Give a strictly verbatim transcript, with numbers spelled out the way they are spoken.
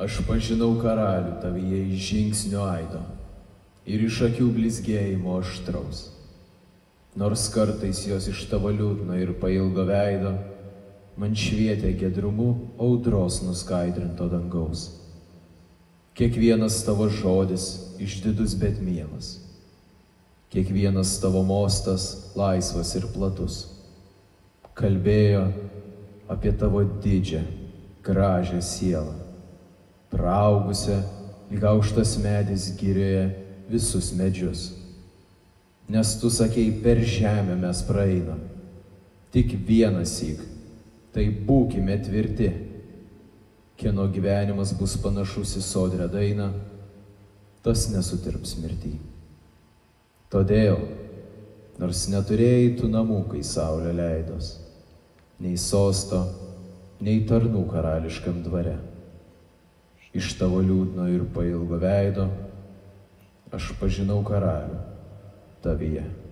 Aš pažinau karalių tavyje iš žingsnio aido ir iš akių blizgėjimo aštraus. Nors kartais jos iš tavo liūdno ir pailgo veido man švietė giedrumu audros nuskaidrinto dangaus. Kiekvienas tavo žodis išdidus bet mielas, kiekvienas tavo mostas laisvas ir platus. Kalbėjo apie tavo didžią, gražią sielą, praaugusią lyg aukštas medis girioje visus medžius. Nes tu sakei, per žemę mes praeinam, tik vienąsyk, tai būkime tvirti. Kieno gyvenimas bus panašus į sodrią dainą, tas nesutirps mirtį. Todėl, nors neturėjai tu namų, kai saulė leidos, nei sosto, nei tarnų karališkam dvare, iš tavo liūdno ir pailgo veido aš pažinau karalių tavyje.